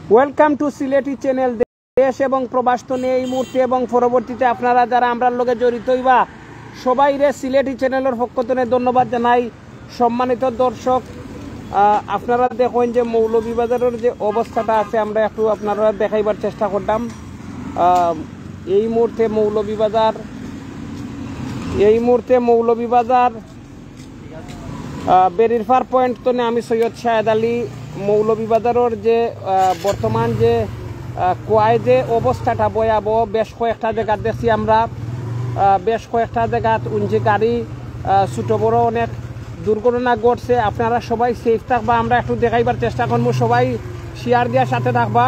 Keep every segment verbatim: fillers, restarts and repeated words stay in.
Welcome to Sylheti channel. দেশ এবং প্রবাস তো নিয়ে এই মুহূর্তে এবং পরবর্তীতে আপনারা যারা আমরা লগে জড়িত হইবা সবাই রে সিলেটি চ্যানেলের পক্ষ থেকে ধন্যবাদ জানাই। সম্মানিত দর্শক, আপনারা দেখেন যে মৌলভীবাজারের যে অবস্থাটা আছে আমরা একটু আপনারা দেখাইবার চেষ্টা করলাম। এই মুহূর্তে মৌলভীবাজার এই মুহূর্তে মৌলভীবাজার বেরিরফার পয়েন্ট তো আমি সৈয়দ শাহেদ আলী। মৌলভীবাজারের যে বর্তমান যে কুয়ায় যে অবস্থাটা ভয়াবহ, বেশ কয়েকটা জায়গা দেখছি আমরা, বেশ কয়েকটা জায়গাত উঞ্চি গাড়ি ছোটো বড়ো অনেক দুর্ঘটনা ঘটছে। আপনারা সবাই সেফ থাকবা, আমরা একটু দেখাইবার চেষ্টা করবো, সবাই শেয়ার দেওয়ার সাথে থাকবা।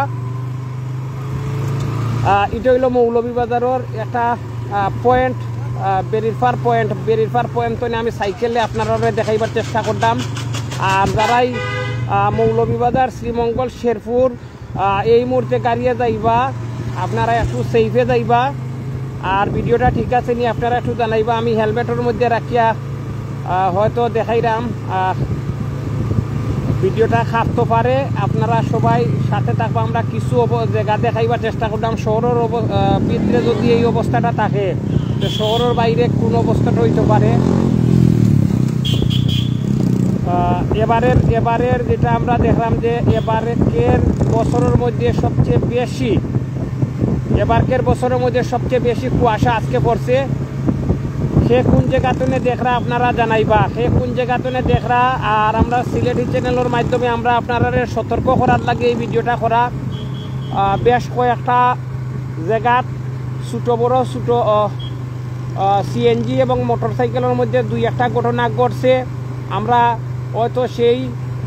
এটা হইল মৌলভীবাজারের একটা পয়েন্ট, বেরিরফার পয়েন্ট। বেরিরফার পয়েন্ট তো আমি সাইকেলে আপনারা দেখাইবার চেষ্টা করলাম। আর যারাই মৌলভীবাজার, শ্রীমঙ্গল, শেরপুর এই মুহূর্তে গাড়িয়ে যাইবা আপনারা একটু সেফে যাইবা। আর ভিডিওটা ঠিক আছে নি আপনারা একটু জানাইবা। আমি হেলমেটের মধ্যে রাখিয়া হয়তো দেখাইলাম, ভিডিওটা খাপতে পারে, আপনারা সবাই সাথে থাকবা। আমরা কিছু জায়গা দেখাইবার চেষ্টা করলাম। শহরের ভিতরে যদি এই অবস্থাটা থাকে, শহরের বাইরে কোন অবস্থাটা হইতে পারে। এবারের এবারের যেটা আমরা দেখলাম যে এবারের বছরের মধ্যে সবচেয়ে বেশি এবারকের বছরের মধ্যে সবচেয়ে বেশি কুয়াশা আজকে পড়ছে। সে কোন জায়গাতে দেখরা আপনারা জানাইবা, সে কোন জায়গাতে দেখরা। আর আমরা সিলেটি চ্যানেলের মাধ্যমে আমরা আপনারা সতর্ক করার লাগে এই ভিডিওটা করা। বেশ কয়েকটা জায়গাত ছোটো বড় ছোটো সিএনজি এবং মোটর সাইকেলের মধ্যে দুই একটা ঘটনা ঘটছে। আমরা হয়তো সেই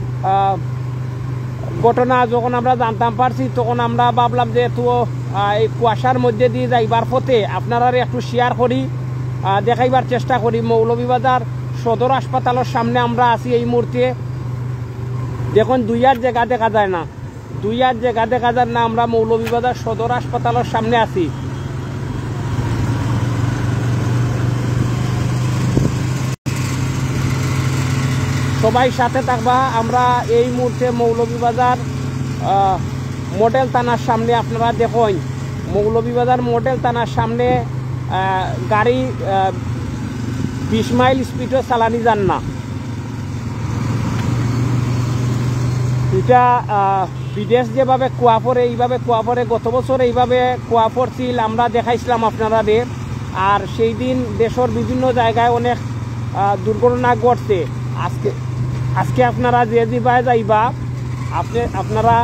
ঘটনা যখন আমরা জানতাম পারছি তখন আমরা ভাবলাম যে তো এই কুয়াশার মধ্যে দিয়ে যাইবার পথে আপনারা একটু শেয়ার করি, দেখাইবার চেষ্টা করি। মৌলভীবাজার সদর হাসপাতালের সামনে আমরা আছি এই মুহূর্তে। দেখুন দুই আর জায়গা দেখা যায় না, দুই আর জায়গা দেখা যায় না। আমরা মৌলভীবাজার সদর হাসপাতালের সামনে আছি। সবাই সাথে থাকবা। আমরা এই মুহূর্তে মৌলভীবাজার মডেল থানার সামনে আপনারা দেখুন, মৌলভীবাজার মডেল থানার সামনে গাড়ি বিশ মাইল স্পিডে চালানি যান না। এটা বিদেশ যেভাবে কুয়া পড়ে এইভাবে কুয়া পড়ে, গত বছর এইভাবে কুয়া পড়ছিল আমরা দেখাইছিলাম আপনারা। আর সেই দিন দেশের বিভিন্ন জায়গায় অনেক দুর্ঘটনা ঘটছে। আজকে আজকে আপনারা যে দিবায় যাইবা আপনি আপনারা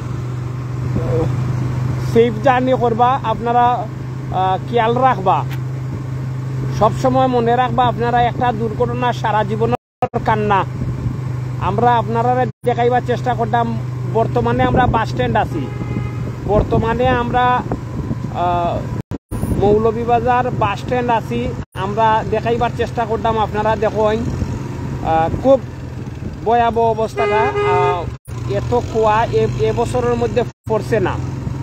সেফ জার্নি করবা, আপনারা খেয়াল রাখবা, সবসময় মনে রাখবা আপনারা একটা দুর্ঘটনা সারা জীবনের কান্না। আমরা আপনারা দেখাইবার চেষ্টা করলাম। বর্তমানে আমরা বাস স্ট্যান্ড আছি, বর্তমানে আমরা মৌলভীবাজার বাস স্ট্যান্ড আছি। আমরা দেখাইবার চেষ্টা করলাম, আপনারা দেখুন খুব ভয়াবহ অবস্থাটা। এত কুয়া এবছরের মধ্যে পড়ছে না।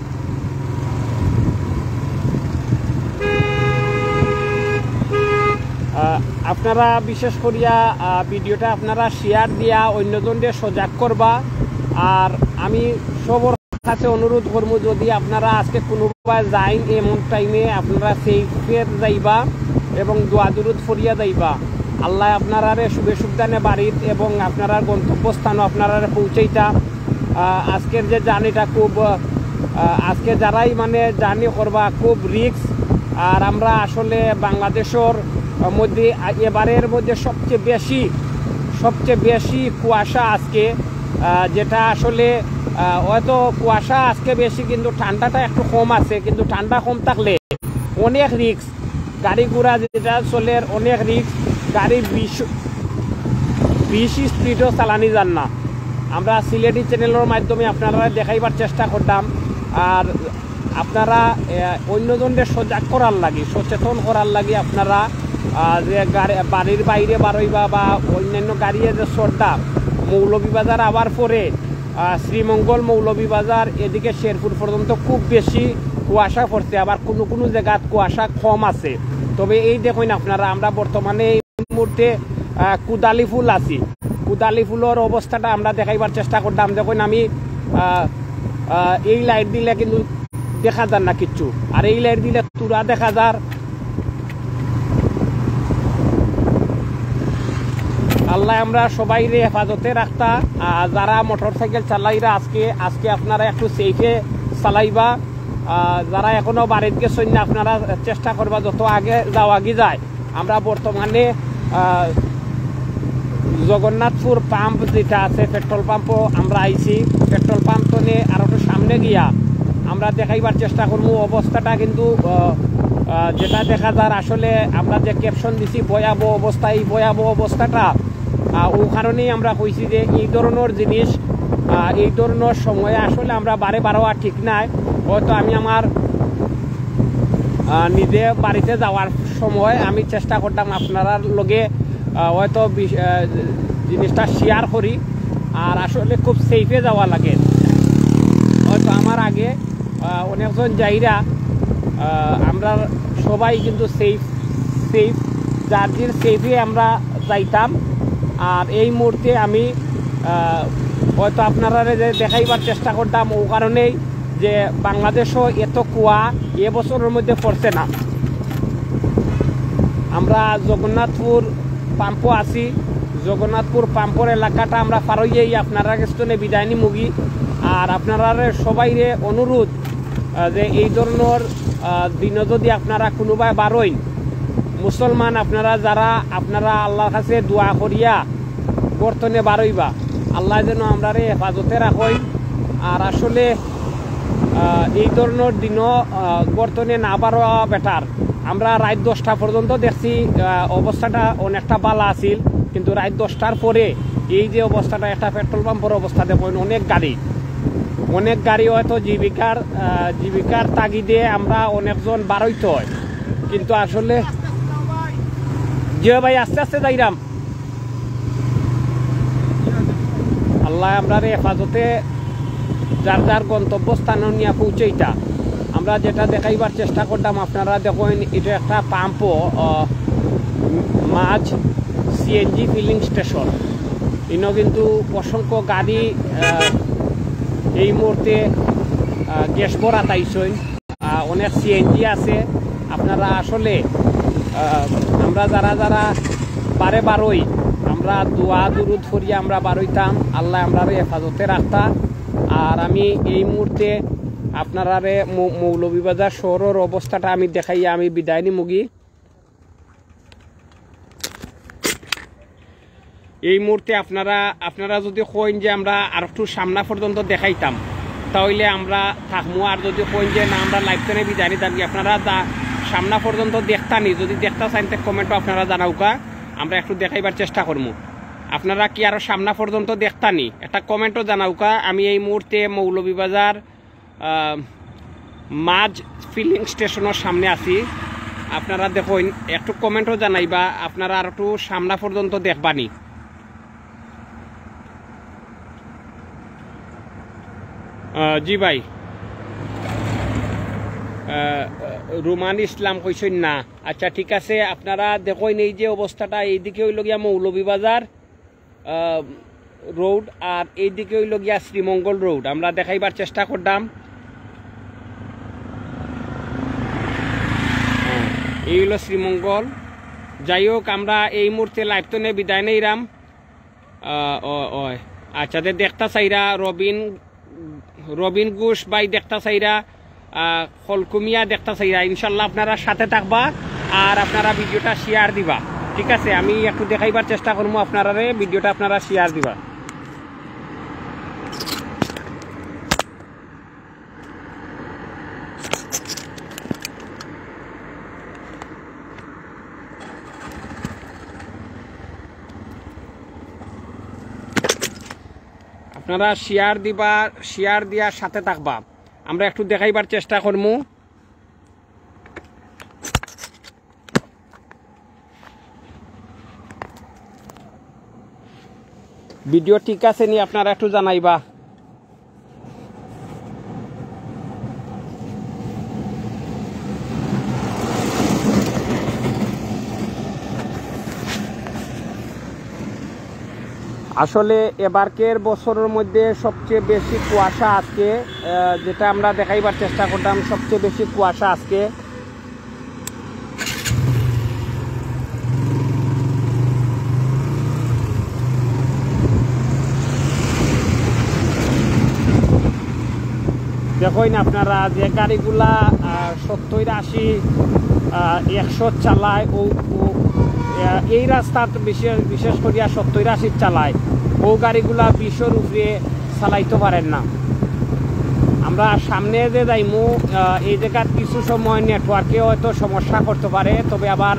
আপনারা বিশেষ করিয়া ভিডিওটা আপনারা শেয়ার দিয়া অন্যজনদের সজাগ করবা। আর আমি সবার কাছে অনুরোধ করবো, যদি আপনারা আজকে কোনোবা যাইন এমন টাইমে আপনারা সেফে যাইবা এবং দোয়া দুরুদ ফরিয়া যাইবা। আল্লাহ আপনারা শুভে সুবিধানে বাড়িত এবং আপনারা গন্তব্যস্থানও আপনারা পৌঁছাইতা। আজকের যে জার্নিটা খুব, আজকে যারাই মানে জার্নি করবা খুব রিস্ক। আর আমরা আসলে বাংলাদেশের মধ্যে এবারের মধ্যে সবচেয়ে বেশি সবচেয়ে বেশি কুয়াশা আজকে, যেটা আসলে হয়তো কুয়াশা আজকে বেশি কিন্তু ঠান্ডাটা একটু কম আছে। কিন্তু ঠান্ডা কম থাকলে অনেক রিস্ক, গাড়ি ঘোড়া যেটা চলে অনেক রিস্ক। গাড়ি বিশ বিশ স্পিডও চালানি যান না। আমরা সিলেটি চ্যানেলের মাধ্যমে আপনারা দেখাইবার চেষ্টা করতাম। আর আপনারা অন্যজনদের সজাগ করার লাগে, সচেতন করার লাগে আপনারা যে গাড়ি বাড়ির বাইরে বারইবা বা অন্যান্য গাড়িয়ে যে শ্রদ্ধা মৌলভীবাজার আবার পরে শ্রীমঙ্গল, মৌলভীবাজার এদিকে শেরপুর পর্যন্ত খুব বেশি কুয়াশা পড়ছে। আবার কোনো কোনো জায়গায় কুয়াশা কম আছে। তবে এই দেখুন আপনারা, আমরা বর্তমানে এই মুহূর্তে কুদালি ফুল আছি। কুদালি ফুলের অবস্থাটা আমরা দেখাইবার চেষ্টা করতাম। দেখুন আমি এই লাইট দিলে কিন্তু দেখা যার না কিচ্ছু, আর এই লাইট দিলে তুরা দেখা যার। আল্লাহ আমরা সবাই রে হেফাজতে রাখতা। যারা মোটর সাইকেল চালাইরা আজকে আজকে আপনারা একটু সেফে চালাইবা। যারা এখনো বাড়িতে গেছেন না আপনারা চেষ্টা করবা যত আগে যাওয়া আগে যায়। আমরা বর্তমানে জগন্নাথপুর পাম্প যেটা আছে পেট্রোল পাম্পও আমরা আইছি। পেট্রোল পাম্প তো নিয়ে আর একটু সামনে গিয়া আমরা দেখাইবার চেষ্টা করবো অবস্থাটা, কিন্তু যেটা দেখা যায় আসলে আমরা যে ক্যাপশন দিছি ভয়াবহ অবস্থা, এই ভয়াবহ অবস্থাটা ও কারণেই আমরা কইছি যে এই ধরনের জিনিস এই ধরনের সময়ে আসলে আমরা বারে বারোয়া ঠিক নাই। হয়তো আমি আমার নিজে বাড়িতে যাওয়ার সময় আমি চেষ্টা করতাম আপনারা লগে হয়তো জিনিসটা শেয়ার করি, আর আসলে খুব সেফে যাওয়া লাগে। হয়তো আমার আগে অনেকজন যাইরা আমরা সবাই কিন্তু সেফ সেফ জার্জির সেফে আমরা যাইতাম। আর এই মুহূর্তে আমি হয়তো আপনারা দেখাইবার চেষ্টা করতাম ও কারণেই যে বাংলাদেশও এত কুয়া এবছরের মধ্যে পড়ছে না। আমরা জগন্নাথপুর পাম্পও আছি, জগন্নাথপুর পাম্পর এলাকাটা আমরা পারইয়েই আপনারা কাছে বিদায় নি মুগি। আর আপনারা সবাই অনুরোধ যে এই ধরনের দিনও যদি আপনারা কোনোবাই বারোই মুসলমান আপনারা যারা আপনারা আল্লাহর কাছে দোয়া করিয়া বর্তনে বারইবা, আল্লাহ যেন আমরা হেফাজতে রাখই। আর আসলে এই ধরনের দিনও বর্তনে না বারোয়া বেটার। আমরা রাত দশটা পর্যন্ত দেখছি অবস্থাটা অনেকটা ভালো আছিল, কিন্তু রাত দশটার পরে এই যে অবস্থাটা একটা পেট্রোল পাম্পের অবস্থা দেখুন, অনেক গাড়ি অনেক গাড়ি হয়তো জীবিকার জীবিকার তাগিদে আমরা অনেকজন বারইতে হয়, কিন্তু আসলে যে ভাই আস্তে আস্তে যাইরাম। আল্লাহ আমরা হেফাজতে যার যার গন্তব্যস্থান নিয়ে পৌঁছেইটা আমরা যেটা দেখাইবার চেষ্টা করতাম। আপনারা দেখুন এটা একটা পাম্পও মাছ সিএনজি ফিলিং স্টেশন, ইনো কিন্তু অসংখ্য গাড়ি এই মুহূর্তে গ্যাস ভরা তাইছই, অনেক সিএনজি আছে। আপনারা আসলে আমরা যারা যারা বারে বারোই আমরা দোয়া দুরুদ ফরিয়ে আমরা বারোইতাম, আল্লাহ আমরা হেফাজতে রাখতা। আর আমি এই মুহূর্তে আপনারা মৌলভীবাজার শহরের অবস্থাটা আমি দেখাইয়া আমি বিদায় নি মুগি। এই মুহূর্তে আপনারা আপনারা যদি কইন যে আমরা আর একটু সামনা পর্যন্ত দেখাইতাম তাহলে আমরা থাকবো, আর যদি কইন যে না আমরা লাইভ টেনে বিদায় নিতাম কি আপনারা সামনা পর্যন্ত দেখতানি, যদি দেখতে চাইন কমেন্টও আপনারা জানাউকা, আমরা একটু দেখাইবার চেষ্টা করবো। আপনারা কি আরো সামনা পর্যন্ত দেখতানি একটা কমেন্টও জানাউকা। আমি এই মুহূর্তে মৌলভীবাজার মাঝ ফিলিং স্টেশনের সামনে আছি। আপনারা দেখুন একটু কমেন্টও জানাইবা আপনারা আর একটু সামনা পর্যন্ত দেখবানি। জি ভাই রুমান ইসলাম কইছেন না, আচ্ছা ঠিক আছে। আপনারা দেখুন এই যে অবস্থাটা, এইদিকে হইল গিয়া মৌলভীবাজার রোড আর এইদিকে হইল গিয়া শ্রীমঙ্গল রোড। আমরা দেখাইবার চেষ্টা করতাম। এই হইল শ্রীমঙ্গল। যাই হোক আমরা এই মুহূর্তে লাইভ তো নে বিদায় নেইরাম। আচ্ছা দেখতা চাইরা রবিন রবিন ঘোষ ভাই দেখতা চাইরা, খলকুমিয়া দেখতা চাইরা, ইনশাল্লাহ আপনারা সাথে থাকবা আর আপনারা ভিডিওটা শেয়ার দিবা। ঠিক আছে, আমি একটু দেখাইবার চেষ্টা করবো আপনারা ভিডিওটা আপনারা শেয়ার দিবা। আপনারা শেয়ার দিবা, শেয়ার দিয়ার সাথে থাকবা। আমরা একটু দেখাইবার চেষ্টা করবো। ভিডিও ঠিক আছে নি আপনারা একটু জানাইবা। আসলে এবারকের বছরের মধ্যে সবচেয়ে বেশি কুয়াশা আজকে, যেটা আমরা দেখাইবার চেষ্টা করতাম, সবচেয়ে বেশি কুয়াশা আজকে। দেখুন আপনারা যে গাড়িগুলা সত্তর আশি একশো চালায়, ও এই রাস্তা বিশেষ বিশেষ করিয়া সত্তর আশি চালায়, ও গাড়িগুলা বিশের উপরে চালাইতে পারেন না। আমরা সামনে যে যাইমু এই জায়গার কিছু সময় নেটওয়ার্কে হয়তো সমস্যা করতে পারে, তবে আবার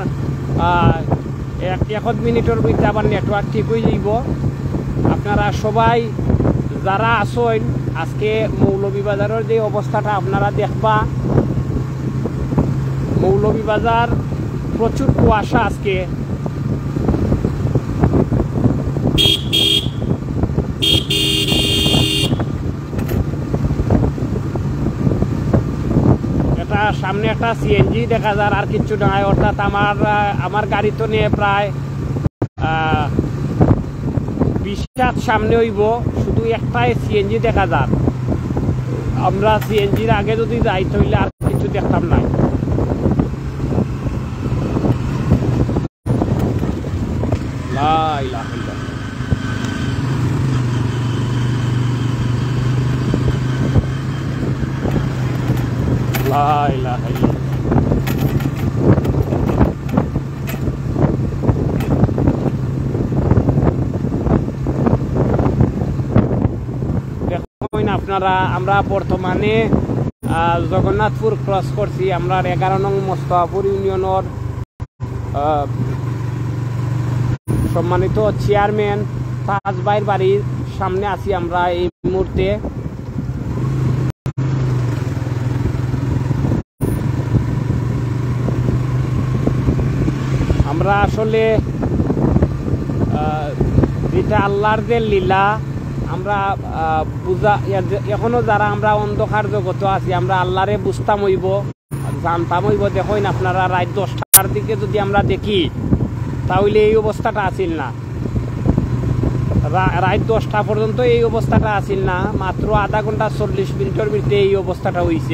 এক মিনিটের ভিতরে আবার নেটওয়ার্ক ঠিক হয়ে যাইব। আপনারা সবাই যারা আসেন আজকে মৌলভীবাজারের যে অবস্থাটা আপনারা দেখবা, মৌলভীবাজার প্রচুর কুয়াশা আজকে। এটা সামনে একটা সিএনজি দেখা যায়, আর কিছু নয়। অর্থাৎ আমার আমার গাড়ি তো নিয়ে প্রায় বিশ হাত সামনে হইব, শুধু একটাই সিএনজি দেখা যায়। আমরা সিএনজির আগে যদি যাই তাহলে আর কিছু দেখতাম না। লা ইলাহা ইল্লাল্লাহ। লা ইলাহা ইল্লাল্লাহ। আপনারা আমরা বর্তমানে জগন্নাথপুর ক্রস করছি। আমরা এগারো নং মোস্তফাপুর ইউনিয়নের সম্মানিত চেয়ারম্যান তাজ ভাইয়ের বাড়ির সামনে আছি আমরা এই মুহূর্তে। আমরা আসলে যেটা আল্লাহর যে লীলা, আমরা বুঝা এখনো যারা আমরা অন্ধকার জগত আছি, আমরা আল্লাহরে বুঝতাম হইব, জানতাম হইব। দেখুন আপনারা রাত দশটার দিকে যদি আমরা দেখি তাহলে এই অবস্থাটা আসিল না। রাত দশটা পর্যন্ত এই অবস্থাটা আসিল না, মাত্র আধা ঘন্টা চল্লিশ মিনিটের ভিতরে এই অবস্থাটা হয়েছে।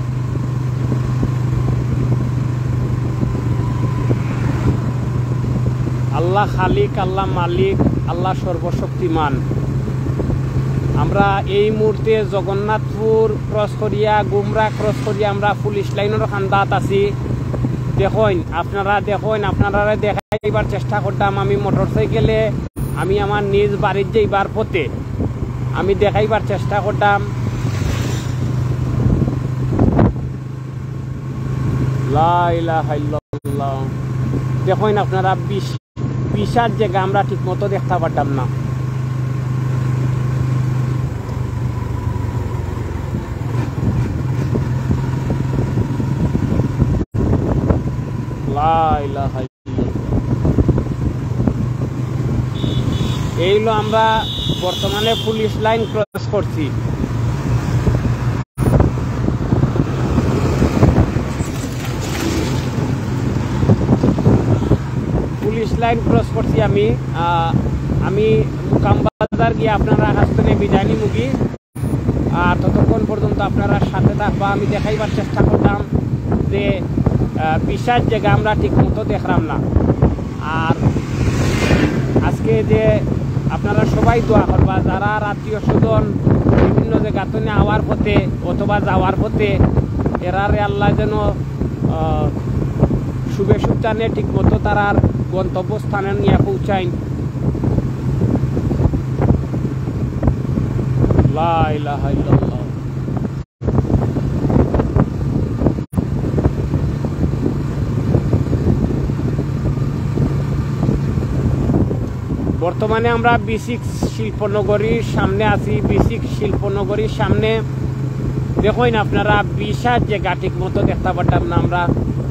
আল্লাহ খালিক, আল্লাহ মালিক, আল্লাহ সর্বশক্তিমান। আমরা এই মুহূর্তে জগন্নাথপুর ক্রস করিয়া গুমরা ক্রস করিয়া আমরা পুলিশ লাইনের খান্দাত আছি। দেখুন আপনারা, দেখুন আপনারা দেখাইবার চেষ্টা করতাম। আমি মোটর সাইকেলে আমি আমার নিজ বাড়ির যাইবার পথে আমি দেখাইবার চেষ্টা করতাম। লা ইলাহা ইল্লাল্লাহ। দেখুন আপনারা বিশ বিশার জায়গা আমরা ঠিক মতো দেখতে পারতাম না। এই হলো আমরা বর্তমানে পুলিশ লাইন ক্রস করছি। পুলিশ লাইন ক্রস করছি আমি আমি মুকামবাজার গিয়ে আপনারা হাসতে বিদায় নিমুগি। আর ততক্ষণ পর্যন্ত আপনারা সাথে থাকবা। আমি দেখাইবার চেষ্টা করতাম যে বিশাল জায়গা আমরা ঠিক মতো দেখলাম না। আর আজকে যে আপনারা সবাই দোয়া করবা, যারা আত্মীয় স্বজন বিভিন্ন জায়গাতে আওয়ার পথে অথবা যাওয়ার পথে, এরারে আল্লাহ যেন শুভে সুচানে ঠিক মতো তারার গন্তব্যস্থানে নিয়ে পৌঁছায়। লা ইলাহা ইল্লাল্লাহ। বর্তমানে আমরা বিসিক শিল্পনগরীর সামনে আছি। বিসিক শিল্পনগরীর সামনে দেখুন আপনারা বিশাল জায়গা ঠিক মতো দেখতে পারতাম না আমরা।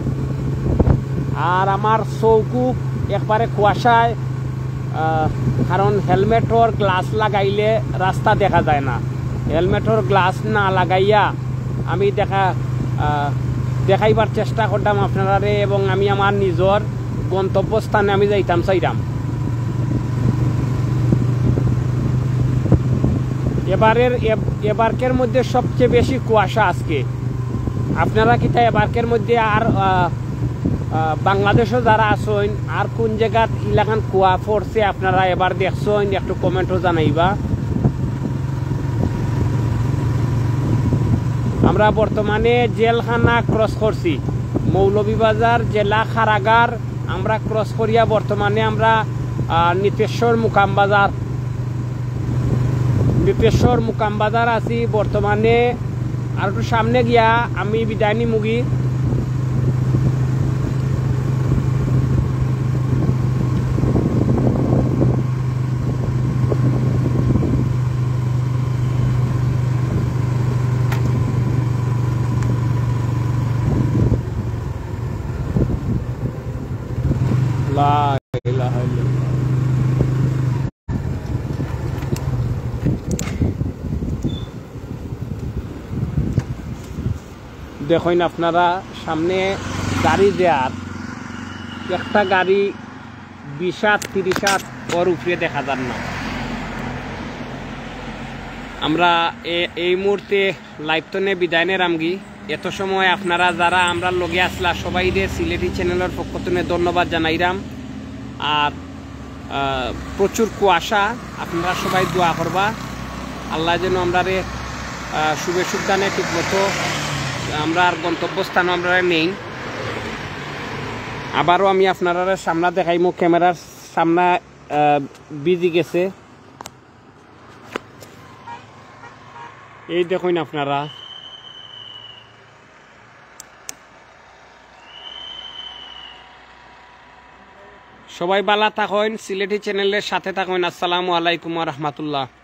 আর আমার চৌকুক একবারে কুয়াশায়, কারণ হেলমেটর গ্লাস লাগাইলে রাস্তা দেখা যায় না। হেলমেটর গ্লাস না লাগাইয়া আমি দেখা দেখাইবার চেষ্টা করতাম আপনারারে, এবং আমি আমার নিজের গন্তব্যস্থানে আমি যাইতাম চাইতাম। এবারের এবারকের মধ্যে সবচেয়ে বেশি কুয়াশা আজকে। আপনারা কি তাই এবারকের মধ্যে আর বাংলাদেশও যারা আছেন আর কোন জায়গাত ইলাকান কুয়া পড়ছে আপনারা এবার দেখছেন একটু কমেন্টও জানাইবা। আমরা বর্তমানে জেলখানা ক্রস করছি, মৌলভীবাজার জেলা কারাগার আমরা ক্রস করিয়া বর্তমানে আমরা নিতেশ্বর মুকাম বাজার নিতেশ্বর মুকাম বাজার আছি বর্তমানে। আর একটু সামনে গিয়া আমি বিদায় নিমুগি। দেখুন আপনারা সামনে গাড়ি দেয়ার একটা গাড়ি বিশ হাত তিরিশ হাত ওর উপরে দেখা যান না। আমরা এই মুহূর্তে লাইভটনে বিদায় নেরামগি। এত সময় আপনারা যারা আমরা লগে আসলা সবাই সিলেটি চ্যানেলের পক্ষ থেকে ধন্যবাদ জানাইরাম। আর প্রচুর কুয়াশা, আপনারা সবাই দোয়া করবা আল্লাহ যেন আমরা রে শুভে সুদানে ঠিক মতো আমরা আর গন্তব্যস্থান আমরা নেই। আবারও আমি আপনারা সামনা দেখাইমু, ক্যামেরার সামনা বিজি গেছে। এই দেখুন আপনারা সবাই ভালো থাকুন, সিলেটি চ্যানেলের সাথে থাকুন। আসসালামু আলাইকুম ওয়া রাহমাতুল্লাহ।